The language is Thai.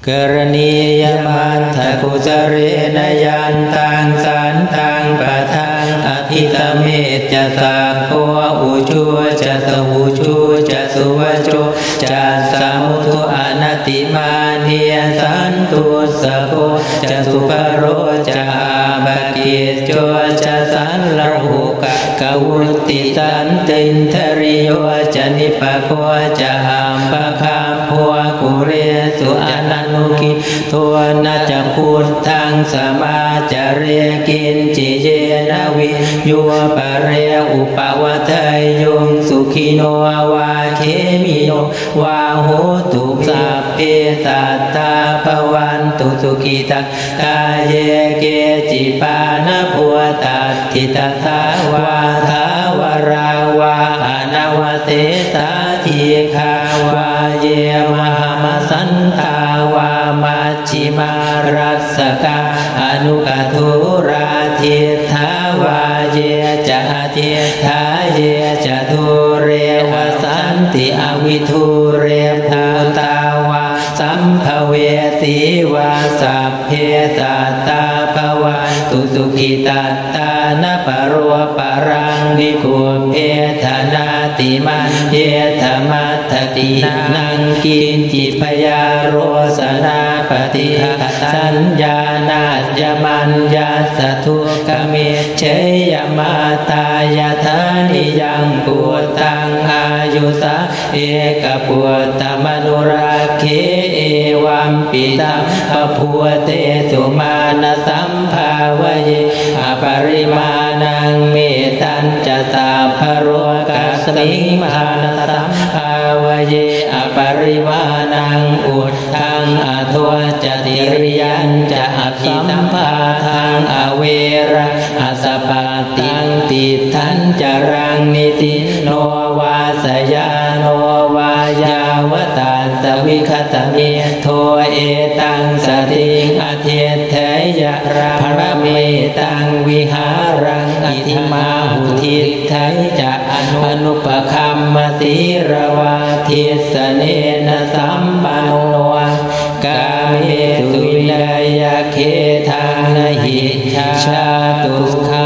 กรณียมันทกุสเรนยันตังสันตังปะทังอภิตเมจะสัพโพอุชูจะตอุชูจะสุวโจจะสมุทุอนัตติมาเนียสันตุสโพจะสุปโรจะบากิโจจะสันลหุกะกวุติสันตินทริโยจะนิปะโคจะอัมปะคาโพกุเรสุอนันุกิทัวนาจะพุทธังสมาจเรกินจิเยนาวิยัวปะเรอุปวัตยุงสุขิโนวาเคมิโนวาโหตุสัพเพสัตตาภวันตุสุขิตังกายเยเกจิปานะภัวตัตถิตถาวาทาวราวาอนาวเสสาทิคาวาเยมหามสันทาวามัชฌิมารัสสกาอนุกทุราทิทาวาเยจะทิทาเยจะทุเรวสันติอวิทุเรภูตาวาสัมภเวสีวาสัพเพสัตตาภวันตุสุขิตัตตานปโรปรังวิภูเพธนาติมันเยธมัตตินังกินจิพยาโรสนาปฏิฆาสัญญานาญมัญญาสัทุกเมเชยมาตายธานิยังปุตตังอายุสาเอกปุตตมนุราเคเอวัมปิตัมปะพุเตสุมาณสัมภาวเยอปริมาณังเมตัญจตาภโรกัสมิมาณสัมภาวเยอปริมาณังอุทธังอโทจติริยัญจะอภิสัมภาทังอเวระอสปาติงติทันจรังนิติโนวาสยาโนวายาวตาสวิคตเมโทเอตังสติงอเทเทยะราภเมตังวิหารังอิทิมาหุทิไทจะอนุปคัมมติระวาทิสเนนะสัมปันโนกาเมตุวินัยเคทานหิชาตุขา